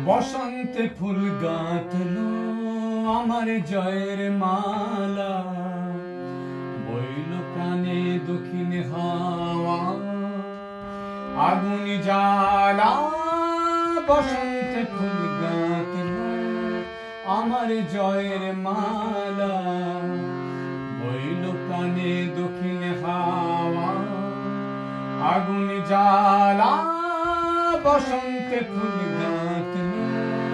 বসন্তে ফুল গাঁথলো আমার জয়ের মালা, বইল প্রাণে দক্ষিণ হাওয়া আগুন জ্বালা। বসন্তে ফুল গাঁথলো আমার জয়ের মালা, বইল প্রাণে দক্ষিণ হাওয়া আগুন জ্বালা। বসন্তে ফুল গাঁথলো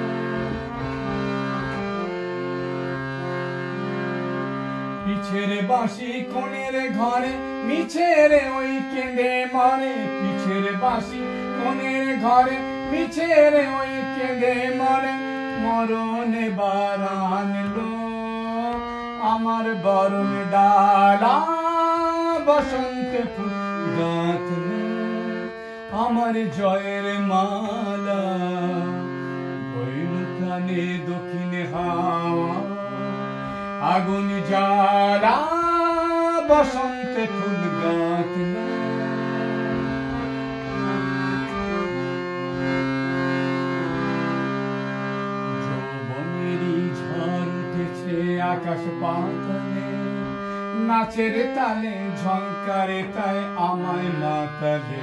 পিছের বাঁশি কোণের ঘরে মিছের ওই কেঁদে মরে। পিছের বাঁশি কোণের ঘরে মিছের ওই কেঁদে মরে। মরণ এবার আনলো আমার বরণ ডালা। বসন্তে ফুল গাঁথলো আমার জয়ের মালা, বইল প্রাণে দক্ষিণ হাওয়া আগুন জ্বালা। বসন্তে ফুল গাঁথলো যৌবনেরই ঝড় উঠেছে আকাশ পাতালে, নাচের তালে ঝংকারে তাই আমায় মাতালে।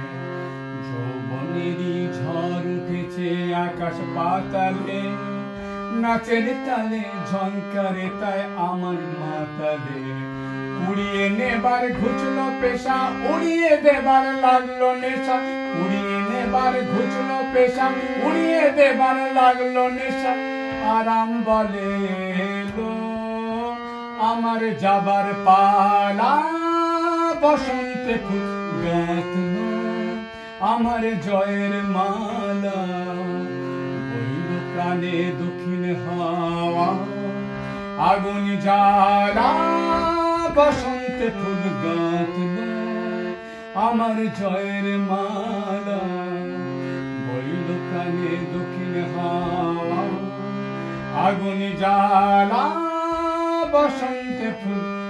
যৌবনেরই ঝড় উঠেছে আকাশ পাতালে, নাচের তালে ঝংকারে তাই আমার মাতালে। উড়িয়ে নেবার ঘুচলো পেশা, উড়িয়ে দেবার লাগলো নেশা। উড়িয়ে নেবার ঘুচলো পেশা, উড়িয়ে দেবার লাগলো নেশা। আরাম বলে এলো আমার যাবার পালা। বসন্তে ফুল গাঁথলো আমার জয়ের মালা, বইল প্রাণে দক্ষিণ হাওয়া আগুন জ্বালা। বসন্তে ফুল গাঁথলো আমার জয়ের মালা, বইল প্রাণে দক্ষিণ হাওয়া আগুন জ্বালা। বসন্তে ফুল